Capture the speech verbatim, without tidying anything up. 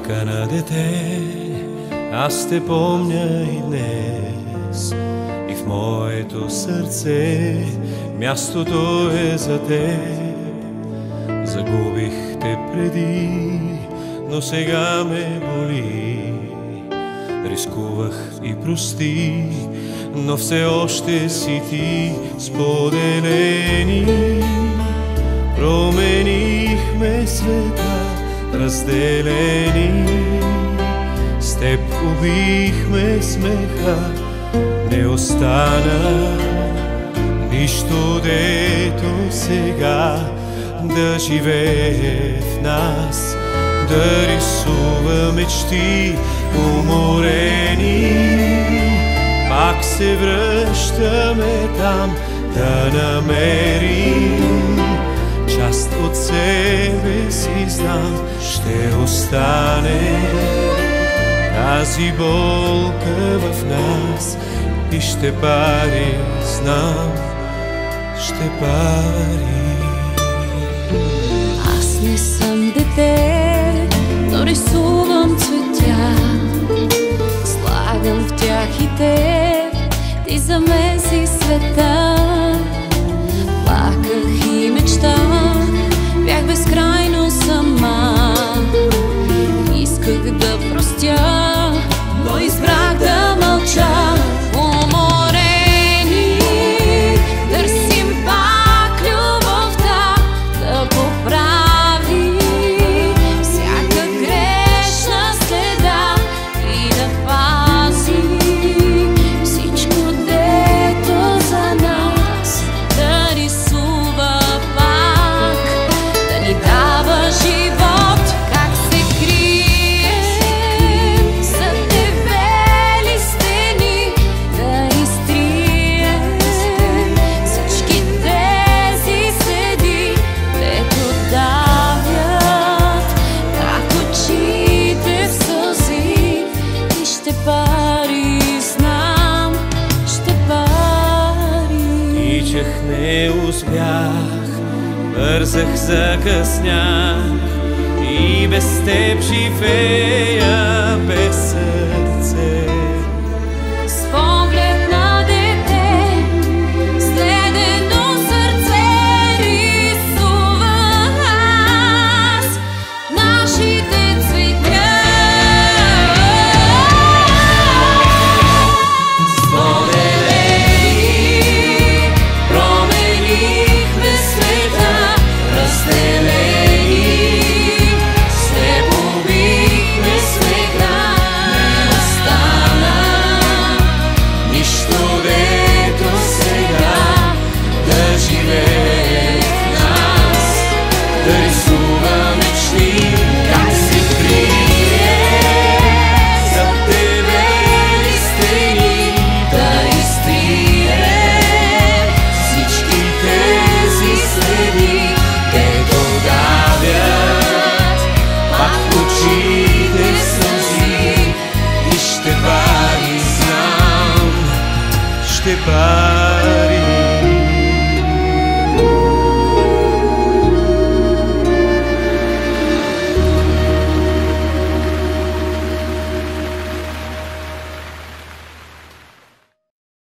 Майка на дете, аз те помня и днес, и в моето сърце мястото е за теб. Загубих те преди, но сега ме боли. Рискувах и прости, но все още си ти. Споделени променихме света, разделени с теб убихме смеха. Не остана нищо, дето сега да живее в нас, да рисува мечти уморени. Пак се връщаме там, да намерим част от себе си, знам, ще остане тази болка в нас и ще пари, знам, ще пари. Аз не съм дете, но рисувам цветя, слагам в тях и теб, ти за мен си света. Плаках и мечтах, бях безкрайно сама, исках да простя, но избрах да мълча. Уморени, търсим пак любовта да поправи всяка грешна следа и да пази всичко, дето за нас, да рисува пак, да ни дава живот. Как се крием зад дебели стени, да изтрием всички тези следи, дето давят как очите в сълзи. И ще пари, знам, ще пари. Тичах, не успях, бързах, закъснях и без теб живея без съд.